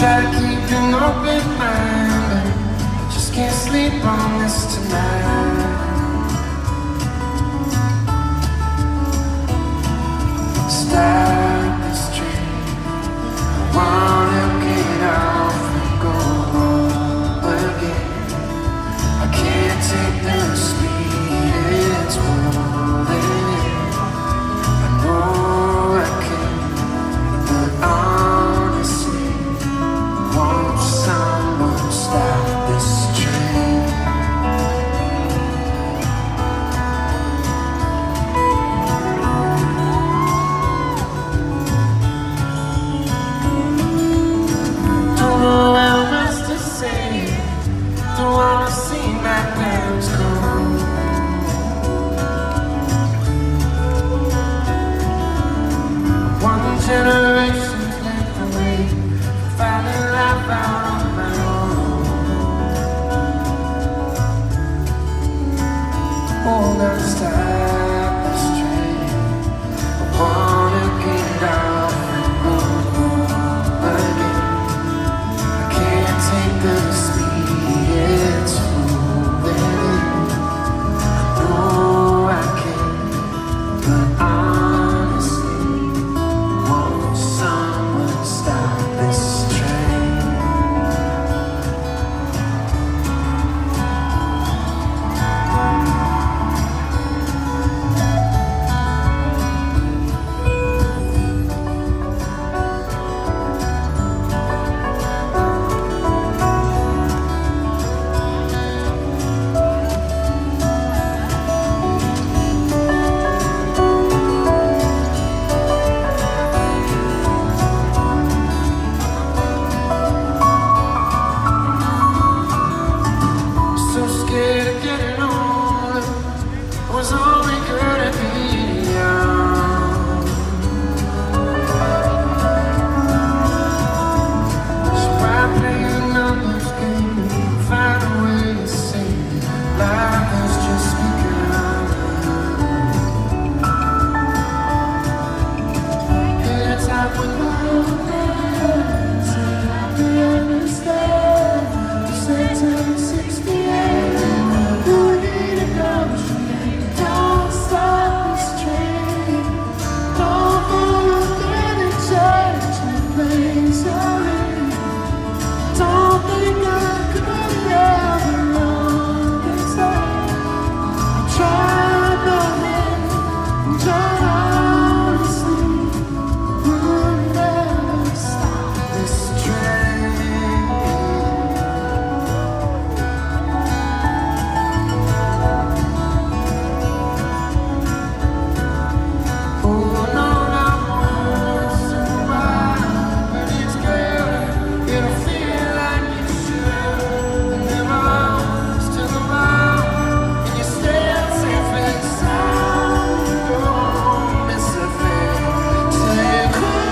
try to keep an open mind, but I just can't sleep on this tonight. Stop this train, I wanna get off and go home again. I can't take the speed it's moving. I know I can, but honestly, won't someone stop this train? Don't know how else to say it. Don't wanna see my parents go. One generation's left away, finding life out on my own. Oh, now stop this train. I wanna get off and go home again. I can't take the speed it's moving. I know I can, but honestly, won't someone stop this train? So scared of getting older, I was only good at being young. So I play a numbers game, find a way to say life has just begun. It's out with my own hands, and I can understand. You said 1068, do I need a ghost? Don't stop this train. Don't forget to change the place you're in. Don't think I could ever understand. I'm trying not to, I'm trying honestly. We'll never stop this train. Oh no, not once in a while, but it's good. It'll feel like you should. And never lost till the while, and you still safe and sound. Go home, miss a thing. Say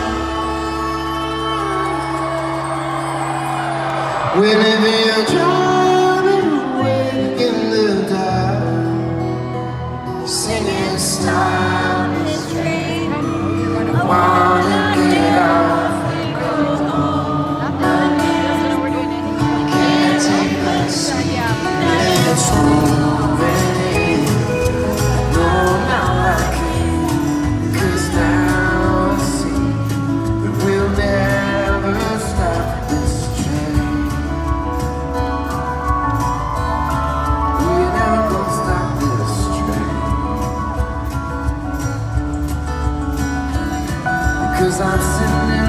we live in driving away in the dark, singing stop this train. I wanna get off and go home again. Can't take the speed it's moving. I know now I can, 'cause now I see that we'll never stop this train. We're never gonna stop this train. 'Cause I'm sitting